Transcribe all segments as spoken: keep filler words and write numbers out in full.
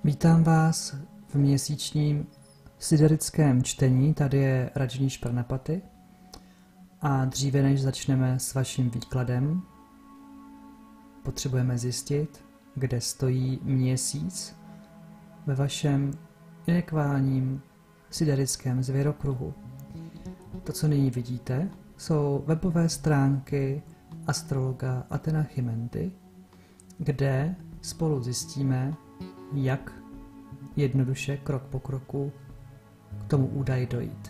Vítám vás v měsíčním siderickém čtení, tady je Rajneesh Pranapati a dříve než začneme s vaším výkladem, potřebujeme zjistit, kde stojí měsíc ve vašem inekválním siderickém zvěrokruhu. To, co nyní vidíte, jsou webové stránky astrologa Athena Chimenty, kde spolu zjistíme, jak jednoduše, krok po kroku, k tomu údaji dojít.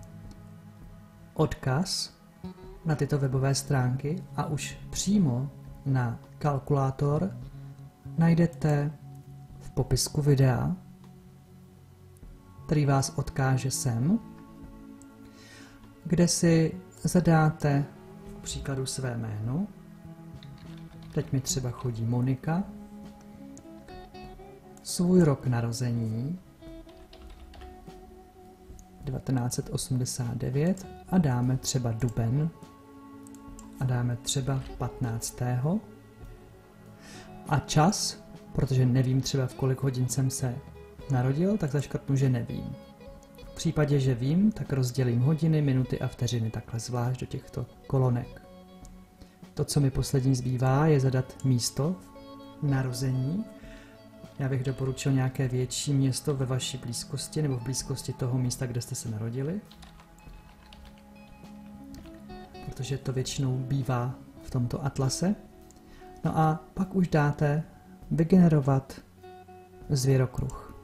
Odkaz na tyto webové stránky a už přímo na kalkulátor najdete v popisku videa, který vás odkáže sem, kde si zadáte k příkladu své jméno. Teď mi třeba chodí Monika, svůj rok narození devatenáct set osmdesát devět a dáme třeba duben a dáme třeba patnáctého a čas, protože nevím třeba v kolik hodin jsem se narodil, tak zaškrtnu, že nevím. V případě, že vím, tak rozdělím hodiny, minuty a vteřiny takhle zvlášť do těchto kolonek. To, co mi poslední zbývá, je zadat místo narození. Já bych doporučil nějaké větší město ve vaší blízkosti nebo v blízkosti toho místa, kde jste se narodili. Protože to většinou bývá v tomto atlase. No a pak už dáte vygenerovat zvěrokruh.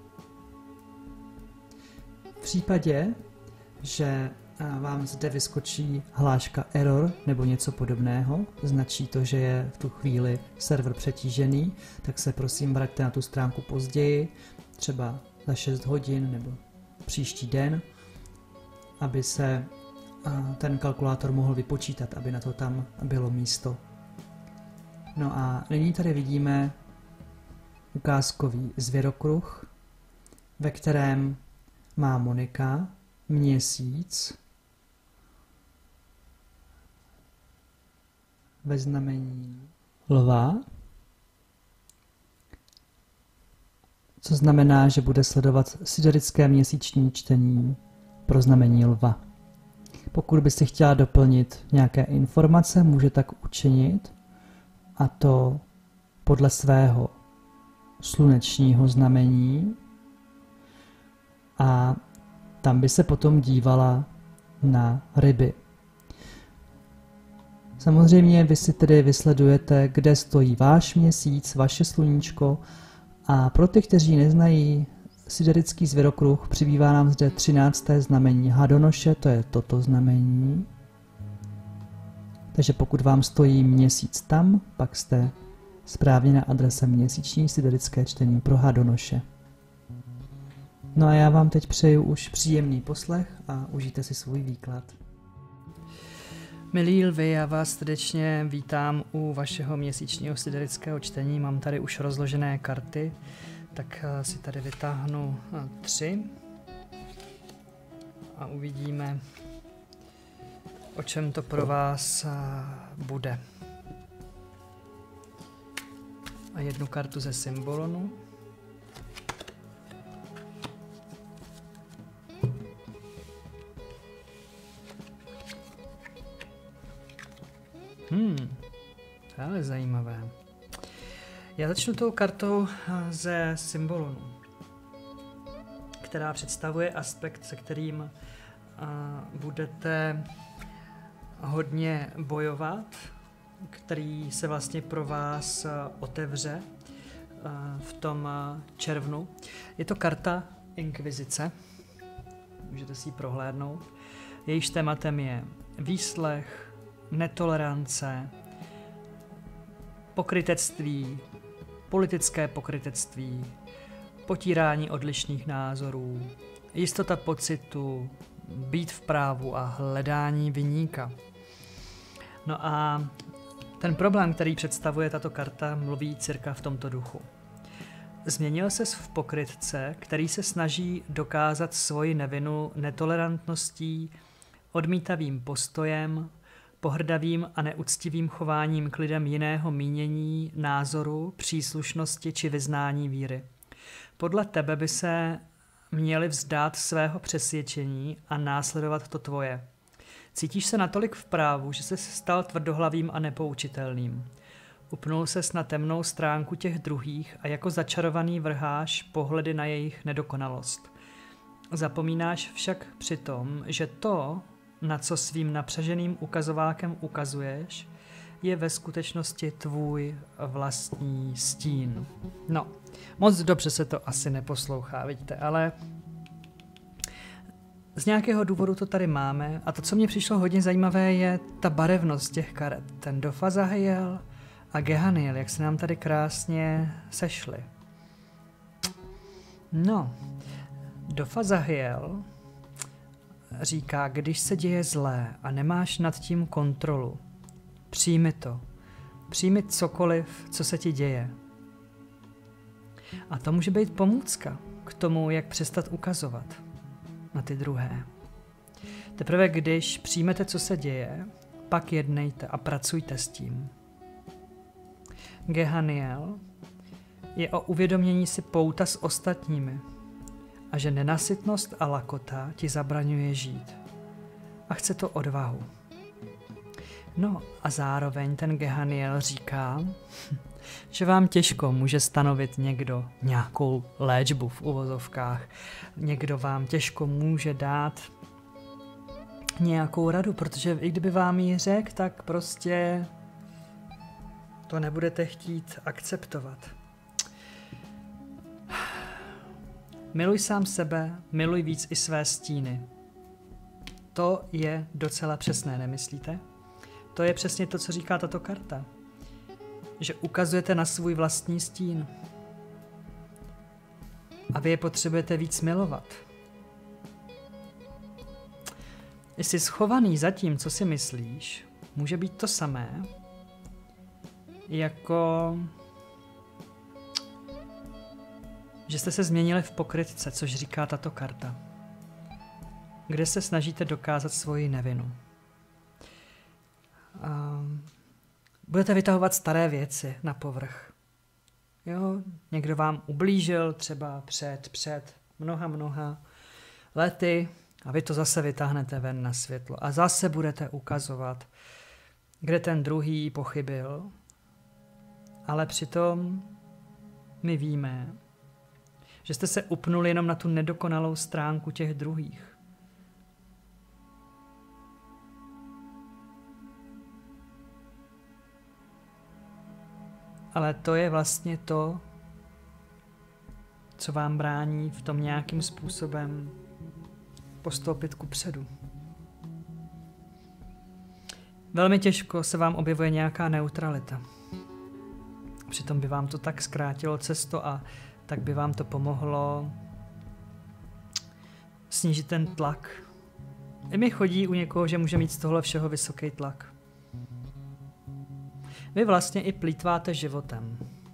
V případě, že vám zde vyskočí hláška error nebo něco podobného, značí to, že je v tu chvíli server přetížený, tak se prosím vraťte na tu stránku později, třeba za šest hodin nebo příští den, aby se ten kalkulátor mohl vypočítat, aby na to tam bylo místo. No a nyní tady vidíme ukázkový zvěrokruh, ve kterém má Monika měsíc ve znamení lva, co znamená, že bude sledovat siderické měsíční čtení pro znamení lva. Pokud byste chtěla doplnit nějaké informace, může tak učinit, a to podle svého slunečního znamení, a tam by se potom dívala na ryby. Samozřejmě vy si tedy vysledujete, kde stojí váš měsíc, vaše sluníčko, a pro ty, kteří neznají siderický zvěrokruh, přibývá nám zde třinácté znamení Hadonoše, to je toto znamení. Takže pokud vám stojí měsíc tam, pak jste správně na adrese měsíční siderické čtení pro Hadonoše. No a já vám teď přeju už příjemný poslech a užijte si svůj výklad. Milí lvy, já vás srdečně vítám u vašeho měsíčního siderického čtení. Mám tady už rozložené karty, tak si tady vytáhnu tři a uvidíme, o čem to pro vás bude. A jednu kartu ze symbolonu. Hmm, to je zajímavé. Já začnu tou kartou ze symbolonu, která představuje aspekt, se kterým uh, budete hodně bojovat, který se vlastně pro vás uh, otevře uh, v tom uh, červnu. Je to karta Inkvizice, můžete si ji prohlédnout. Jejíž tématem je výslech, netolerance, pokrytectví, politické pokrytectví, potírání odlišných názorů, jistota pocitu, být v právu a hledání viníka. No a ten problém, který představuje tato karta, mluví cirka v tomto duchu. Změnil ses v pokrytce, který se snaží dokázat svoji nevinu netolerantností, odmítavým postojem, pohrdavým a neúctivým chováním k lidem jiného mínění, názoru, příslušnosti či vyznání víry. Podle tebe by se měli vzdát svého přesvědčení a následovat to tvoje. Cítíš se natolik v právu, že jsi stal tvrdohlavým a nepoučitelným. Upnul ses na temnou stránku těch druhých a jako začarovaný vrháš pohledy na jejich nedokonalost. Zapomínáš však přitom, že to, na co svým napřaženým ukazovákem ukazuješ, je ve skutečnosti tvůj vlastní stín. No, moc dobře se to asi neposlouchá, vidíte, ale z nějakého důvodu to tady máme a to, co mě přišlo hodně zajímavé, je ta barevnost těch karet. Ten Dofazahiel a Gehaniel, jak se nám tady krásně sešly. No, Dofazahiel říká, když se děje zlé a nemáš nad tím kontrolu, přijmi to. Přijmi cokoliv, co se ti děje. A to může být pomůcka k tomu, jak přestat ukazovat na ty druhé. Teprve když přijmete, co se děje, pak jednejte a pracujte s tím. Gehaniel je o uvědomění si pouta s ostatními a že nenasytnost a lakota ti zabraňuje žít. A chce to odvahu. No a zároveň ten Gehaniel říká, že vám těžko může stanovit někdo nějakou léčbu v uvozovkách. Někdo vám těžko může dát nějakou radu, protože i kdyby vám ji řekl, tak prostě to nebudete chtít akceptovat. Miluj sám sebe, miluj víc i své stíny. To je docela přesné, nemyslíte? To je přesně to, co říká tato karta. Že ukazujete na svůj vlastní stín. A vy je potřebujete víc milovat. Jsi schovaný za tím, co si myslíš, může být to samé, jako že jste se změnili v pokrytce, což říká tato karta, kde se snažíte dokázat svoji nevinu. A budete vytahovat staré věci na povrch. Jo, někdo vám ublížil třeba před, před mnoha, mnoha lety a vy to zase vytáhnete ven na světlo a zase budete ukazovat, kde ten druhý pochybil. Ale přitom my víme, že jste se upnuli jenom na tu nedokonalou stránku těch druhých. Ale to je vlastně to, co vám brání v tom nějakým způsobem postoupit kupředu. Velmi těžko se vám objevuje nějaká neutralita. Přitom by vám to tak zkrátilo cestu a tak by vám to pomohlo snížit ten tlak. I mi chodí u někoho, že může mít z tohle všeho vysoký tlak. Vy vlastně i plýtváte životem.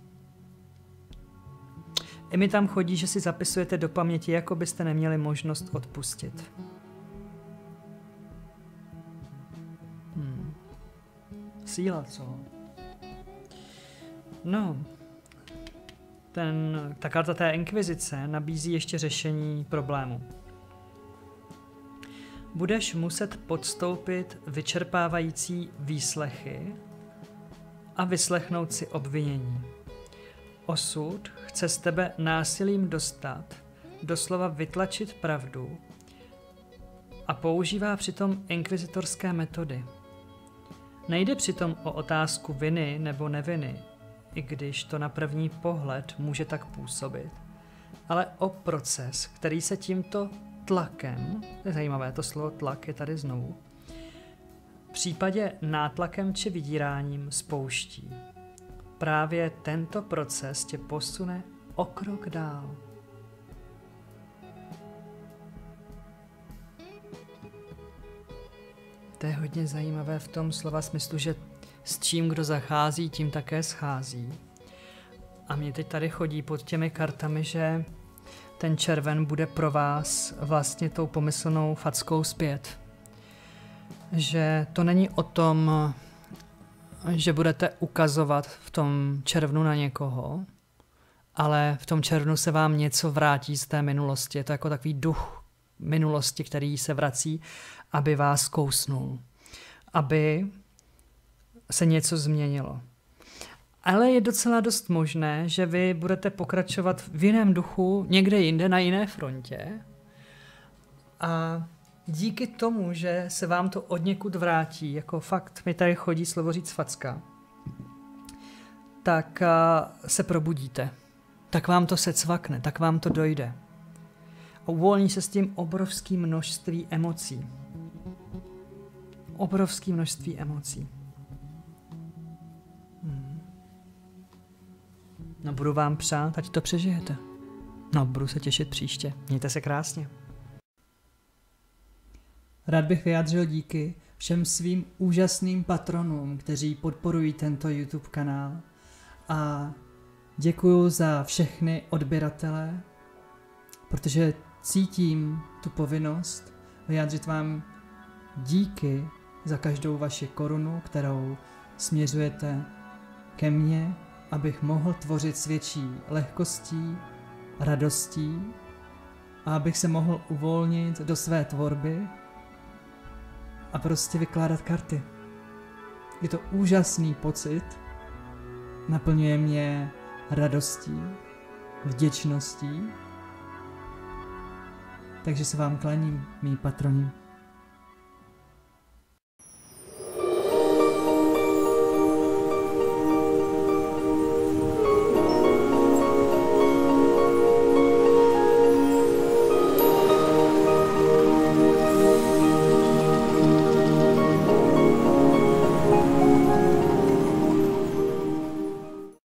I mi tam chodí, že si zapisujete do paměti, jako byste neměli možnost odpustit. Hmm. Síla, co? No, ten, ta karta té inkvizice nabízí ještě řešení problému. Budeš muset podstoupit vyčerpávající výslechy a vyslechnout si obvinění. Osud chce z tebe násilím dostat, doslova vytlačit pravdu a používá přitom inkvizitorské metody. Nejde přitom o otázku viny nebo neviny, i když to na první pohled může tak působit, ale o proces, který se tímto tlakem, to je zajímavé, to slovo tlak je tady znovu, v případě nátlakem či vydíráním spouští. Právě tento proces tě posune o krok dál. To je hodně zajímavé v tom slova smyslu, že s čím kdo zachází, tím také schází. A mě teď tady chodí pod těmi kartami, že ten červen bude pro vás vlastně tou pomyslnou fackou zpět. Že to není o tom, že budete ukazovat v tom červnu na někoho, ale v tom červnu se vám něco vrátí z té minulosti. Je to jako takový duch minulosti, který se vrací, aby vás kousnul. Aby se něco změnilo. Ale je docela dost možné, že vy budete pokračovat v jiném duchu někde jinde, na jiné frontě. A díky tomu, že se vám to odněkud vrátí, jako fakt mi tady chodí slovo říct facka, tak se probudíte. Tak vám to se cvakne, tak vám to dojde. A uvolní se s tím obrovské množství emocí. Obrovské množství emocí. Hmm. No budu vám přát, ať to přežijete. No budu se těšit příště. Mějte se krásně. Rád bych vyjádřil díky všem svým úžasným patronům, kteří podporují tento YouTube kanál. A děkuju za všechny odběratele, protože cítím tu povinnost vyjádřit vám díky za každou vaši korunu, kterou směřujete ke mně, abych mohl tvořit s větší lehkostí, radostí a abych se mohl uvolnit do své tvorby a prostě vykládat karty. Je to úžasný pocit, naplňuje mě radostí, vděčností, takže se vám klaním, mý patroni.